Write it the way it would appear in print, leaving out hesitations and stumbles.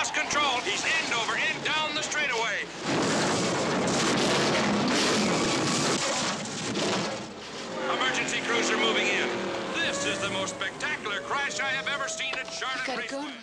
lost control. He's end over end down the straightaway. Emergency cruiser moving in. This is the most spectacular crash I have ever seen at Charlotte Raceway.